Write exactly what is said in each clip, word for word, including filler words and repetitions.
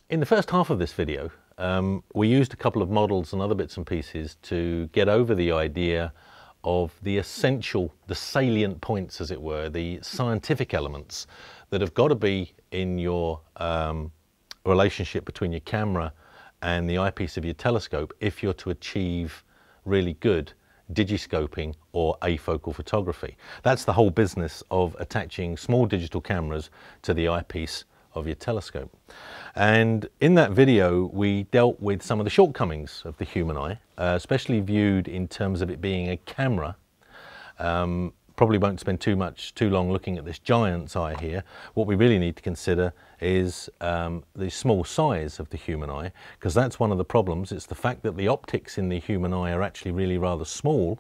In the first half of this video, um, we used a couple of models and other bits and pieces to get over the idea of the essential, the salient points, as it were, the scientific elements that have got to be in your um, relationship between your camera and the eyepiece of your telescope if you're to achieve really good digiscoping or afocal photography. That's the whole business of attaching small digital cameras to the eyepiece of your telescope. And in that video we dealt with some of the shortcomings of the human eye, uh, especially viewed in terms of it being a camera. Um, probably won't spend too much too long looking at this giant's eye here. What we really need to consider is um, the small size of the human eye, because that's one of the problems. It's the fact that the optics in the human eye are actually really rather small,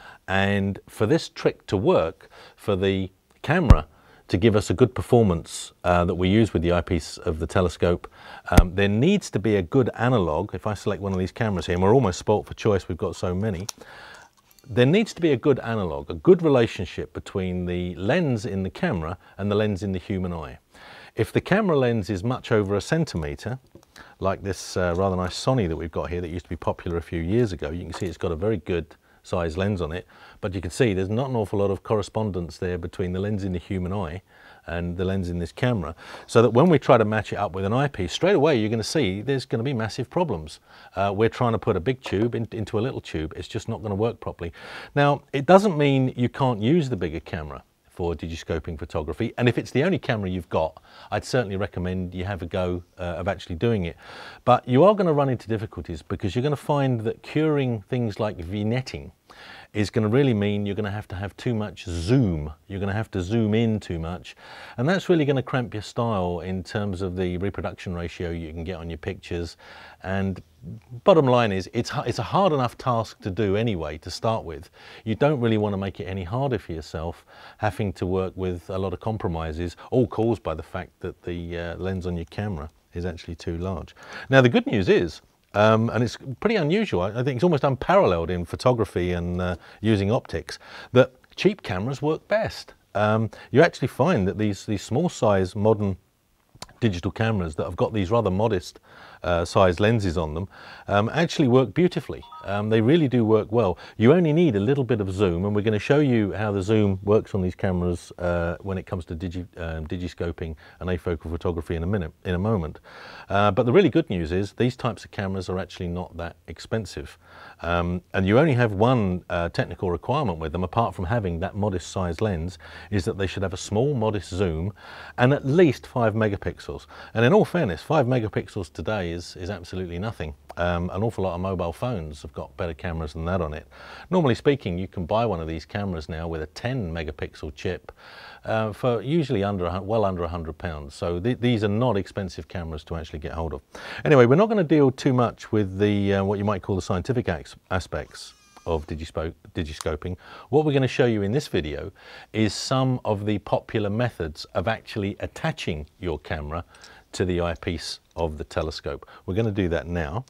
and for this trick to work, for the camera to give us a good performance uh, that we use with the eyepiece of the telescope, um, there needs to be a good analog. If I select one of these cameras here, and we're almost spoilt for choice, we've got so many, there needs to be a good analog, a good relationship between the lens in the camera and the lens in the human eye. If the camera lens is much over a centimetre, like this uh, rather nice Sony that we've got here that used to be popular a few years ago, you can see it's got a very good size lens on it, but you can see there's not an awful lot of correspondence there between the lens in the human eye and the lens in this camera, so that when we try to match it up with an eyepiece, straight away you're going to see there's going to be massive problems. Uh, we're trying to put a big tube in, into a little tube. It's just not going to work properly. Now, it doesn't mean you can't use the bigger camera for digiscoping photography, and if it's the only camera you've got, I'd certainly recommend you have a go uh, of actually doing it. But you are going to run into difficulties, because you're going to find that curing things like vignetting is going to really mean you're going to have to have too much zoom. You're going to have to zoom in too much, and that's really going to cramp your style in terms of the reproduction ratio you can get on your pictures. And bottom line is, it's, it's a hard enough task to do anyway to start with. You don't really want to make it any harder for yourself, having to work with a lot of compromises, all caused by the fact that the uh, lens on your camera is actually too large. Now, the good news is, Um, and it's pretty unusual, I think it's almost unparalleled in photography and uh, using optics, that cheap cameras work best. Um, you actually find that these, these small size modern digital cameras that have got these rather modest uh, size lenses on them um, actually work beautifully. Um, they really do work well. You only need a little bit of zoom, and we're going to show you how the zoom works on these cameras uh, when it comes to digi, uh, digiscoping and afocal photography in a minute, in a moment. Uh, but the really good news is these types of cameras are actually not that expensive. Um, and you only have one uh, technical requirement with them, apart from having that modest size lens, is that they should have a small modest zoom and at least five megapixels. And in all fairness, five megapixels today is, is absolutely nothing. Um, an awful lot of mobile phones have got better cameras than that on it. Normally speaking, you can buy one of these cameras now with a ten megapixel chip uh, for usually under a, well under a hundred pounds. So th these are not expensive cameras to actually get hold of. Anyway, we're not going to deal too much with the uh, what you might call the scientific aspects of digiscoping. What we're going to show you in this video is some of the popular methods of actually attaching your camera to the eyepiece of the telescope. We're going to do that now.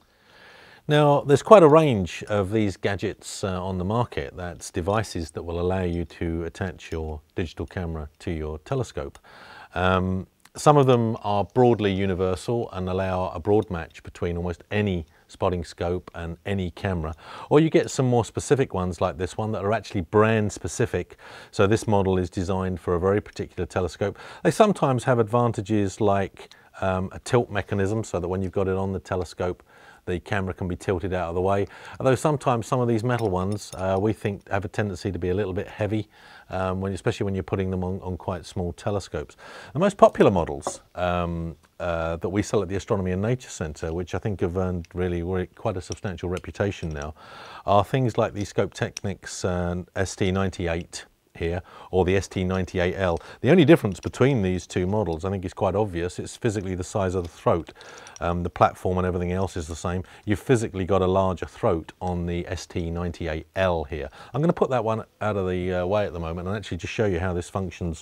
Now, there's quite a range of these gadgets uh, on the market. That's devices that will allow you to attach your digital camera to your telescope. Um, some of them are broadly universal and allow a broad match between almost any spotting scope and any camera, or you get some more specific ones like this one that are actually brand specific. So this model is designed for a very particular telescope. They sometimes have advantages like um, a tilt mechanism, so that when you've got it on the telescope, the camera can be tilted out of the way. Although sometimes some of these metal ones uh, we think have a tendency to be a little bit heavy, um, when, especially when you're putting them on, on quite small telescopes. The most popular models um, uh, that we sell at the Astronomy and Nature Centre, which I think have earned really quite a substantial reputation now, are things like the Scopetechnics uh, S T ninety-eight here, or the S T ninety-eight L. The only difference between these two models, I think, is quite obvious. It's physically the size of the throat. Um, the platform and everything else is the same. You've physically got a larger throat on the S T ninety-eight L here. I'm going to put that one out of the uh, way at the moment and actually just show you how this functions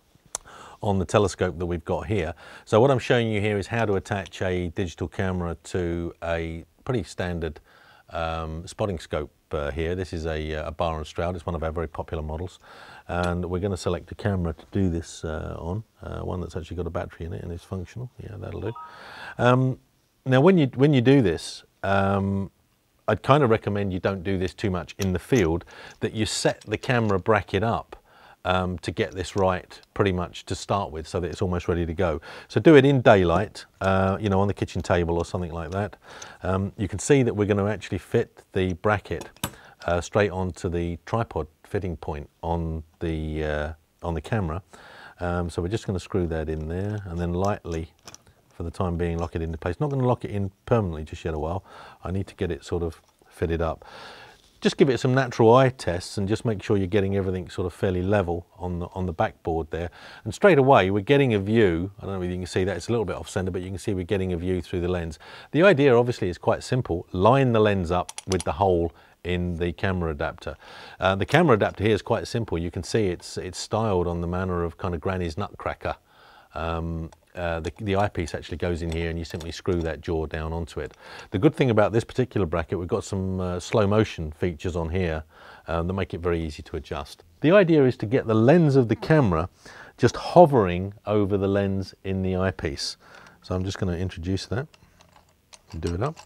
on the telescope that we've got here. So what I'm showing you here is how to attach a digital camera to a pretty standard um, spotting scope uh, here. This is a, a Bar and Stroud. It's one of our very popular models, and we're going to select a camera to do this uh, on, uh, one that's actually got a battery in it and is functional. Yeah, that'll do. Um, now when you when you do this, um, I'd kind of recommend you don't do this too much in the field, that you set the camera bracket up Um, to get this right pretty much to start with, so that it's almost ready to go. So do it in daylight, uh, you know, on the kitchen table or something like that. Um, you can see that we're going to actually fit the bracket uh, straight onto the tripod fitting point on the uh, on the camera. Um, so we're just going to screw that in there and then lightly, for the time being, lock it into place. Not going to lock it in permanently just yet a while. I need to get it sort of fitted up. Just give it some natural eye tests and just make sure you're getting everything sort of fairly level on the on the backboard there. And straight away we're getting a view. I don't know if you can see that, it's a little bit off center, but you can see we're getting a view through the lens. The idea obviously is quite simple. Line the lens up with the hole in the camera adapter. Uh, the camera adapter here is quite simple. You can see it's it's styled on the manner of kind of Granny's Nutcracker. Um, Uh, the, the eyepiece actually goes in here and you simply screw that jaw down onto it. The good thing about this particular bracket, we've got some uh, slow motion features on here um, that make it very easy to adjust. The idea is to get the lens of the camera just hovering over the lens in the eyepiece. So I'm just going to introduce that and do it up.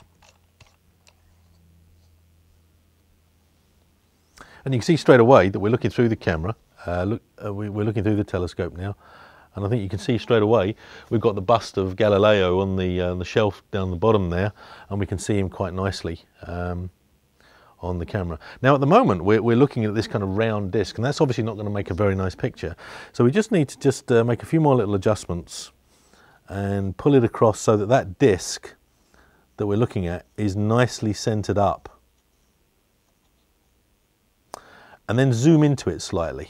And you can see straight away that we're looking through the camera. Uh, look, uh, we, we're looking through the telescope now. And I think you can see straight away we've got the bust of Galileo on the, uh, the shelf down the bottom there, and we can see him quite nicely um, on the camera. Now at the moment we're, we're looking at this kind of round disc, and that's obviously not going to make a very nice picture. So we just need to just uh, make a few more little adjustments and pull it across so that that disc that we're looking at is nicely centered up. And then zoom into it slightly,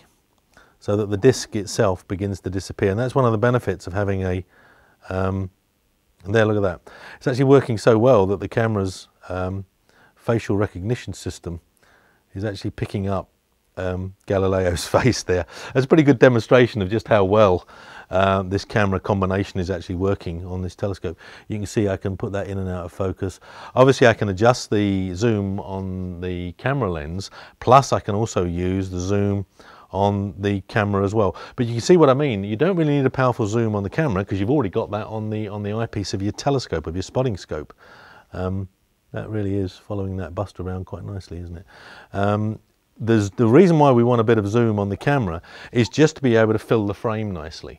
so that the disc itself begins to disappear. And that's one of the benefits of having a, um, and there, look at that. It's actually working so well that the camera's um, facial recognition system is actually picking up um, Galileo's face there. That's a pretty good demonstration of just how well uh, this camera combination is actually working on this telescope. You can see I can put that in and out of focus. Obviously I can adjust the zoom on the camera lens, plus I can also use the zoom on the camera as well. But you can see what I mean. You don't really need a powerful zoom on the camera because you've already got that on the on the eyepiece of your telescope, of your spotting scope. Um, that really is following that bust around quite nicely, isn't it? Um, there's, the reason why we want a bit of zoom on the camera is just to be able to fill the frame nicely.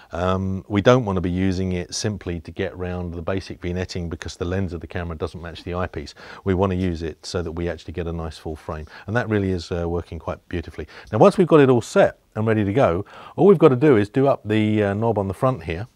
Um, we don't want to be using it simply to get round the basic vignetting because the lens of the camera doesn't match the eyepiece. We want to use it so that we actually get a nice full frame, and that really is uh, working quite beautifully. Now once we've got it all set and ready to go, all we've got to do is do up the uh, knob on the front here.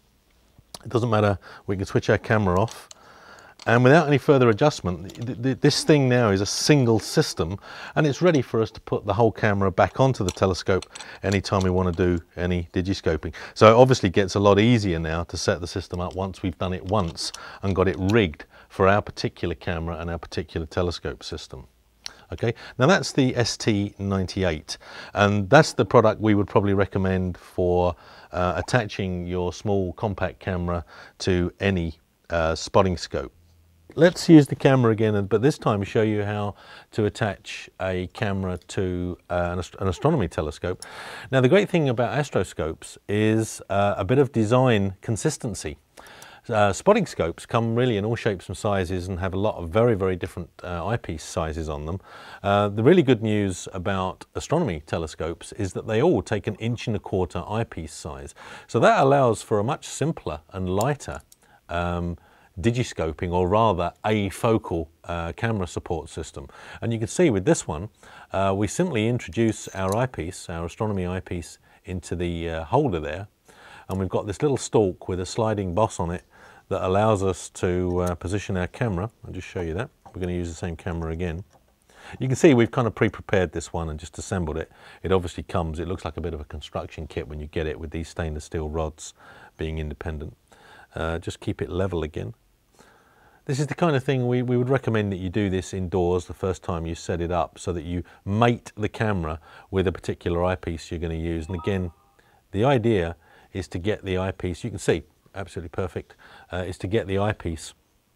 It doesn't matter, we can switch our camera off, and without any further adjustment, th th this thing now is a single system, and it's ready for us to put the whole camera back onto the telescope anytime we want to do any digiscoping. So it obviously gets a lot easier now to set the system up once we've done it once and got it rigged for our particular camera and our particular telescope system. Okay, now that's the S T ninety-eight, and that's the product we would probably recommend for uh, attaching your small compact camera to any uh, spotting scope. Let's use the camera again, but this time show you how to attach a camera to uh, an, ast an astronomy telescope. Now the great thing about astroscopes is uh, a bit of design consistency. Uh, spotting scopes come really in all shapes and sizes and have a lot of very, very different uh, eyepiece sizes on them. Uh, the really good news about astronomy telescopes is that they all take an inch and a quarter eyepiece size. So that allows for a much simpler and lighter um, digiscoping, or rather afocal uh, camera support system. And you can see with this one, uh, we simply introduce our eyepiece, our astronomy eyepiece, into the uh, holder there, and we've got this little stalk with a sliding boss on it that allows us to uh, position our camera. I'll just show you that. We're going to use the same camera again. You can see we've kind of pre-prepared this one and just assembled it. It obviously comes, it looks like a bit of a construction kit when you get it, with these stainless steel rods being independent. Uh, just keep it level again. This is the kind of thing we, we would recommend that you do this indoors the first time you set it up, so that you mate the camera with a particular eyepiece you're going to use. And again, the idea is to get the eyepiece, you can see, absolutely perfect, uh, is to get the eyepiece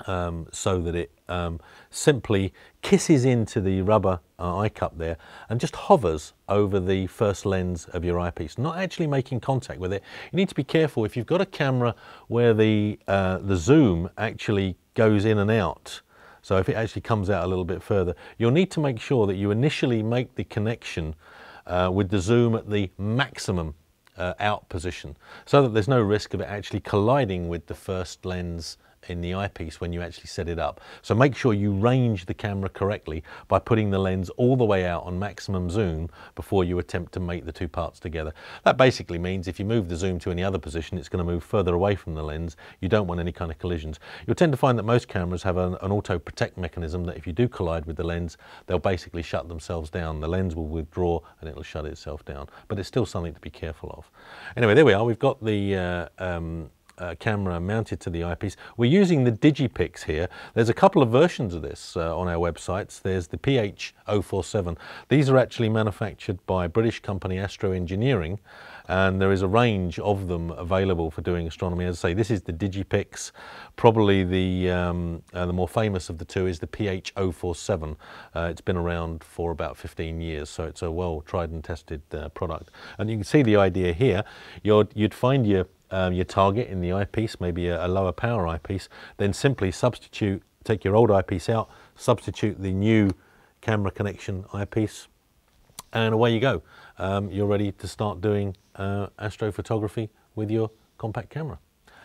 um, so that it um, simply kisses into the rubber uh, eye cup there and just hovers over the first lens of your eyepiece, not actually making contact with it. You need to be careful if you've got a camera where the, uh, the zoom actually goes in and out. So if it actually comes out a little bit further, you'll need to make sure that you initially make the connection uh, with the zoom at the maximum uh, out position, so that there's no risk of it actually colliding with the first lens in the eyepiece when you actually set it up. So make sure you range the camera correctly by putting the lens all the way out on maximum zoom before you attempt to make the two parts together. That basically means if you move the zoom to any other position, it's going to move further away from the lens. You don't want any kind of collisions. You'll tend to find that most cameras have an, an auto protect mechanism that if you do collide with the lens, they'll basically shut themselves down. The lens will withdraw and it'll shut itself down, but it's still something to be careful of. Anyway, there we are. We've got the uh, um, Uh, camera mounted to the eyepiece. We're using the Digipix here. There's a couple of versions of this uh, on our websites. There's the P H zero four seven. These are actually manufactured by British company Astro Engineering, and there is a range of them available for doing astronomy. As I say, this is the Digipix. Probably the, um, uh, the more famous of the two is the P H zero four seven. Uh, it's been around for about fifteen years, so it's a well tried and tested uh, product. And you can see the idea here. You're, you'd find your Um, your target in the eyepiece, maybe a, a lower power eyepiece, then simply substitute, take your old eyepiece out, substitute the new camera connection eyepiece, and away you go. Um, you're ready to start doing uh, astrophotography with your compact camera.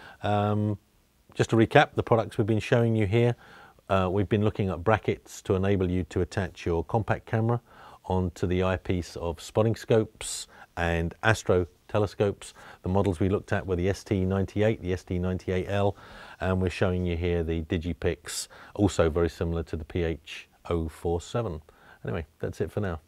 Um, just to recap the products we've been showing you here, uh, we've been looking at brackets to enable you to attach your compact camera onto the eyepiece of spotting scopes and astro telescopes. The models we looked at were the S T ninety-eight, the S T ninety-eight L, and we're showing you here the Digipix, also very similar to the P H zero four seven. Anyway, that's it for now.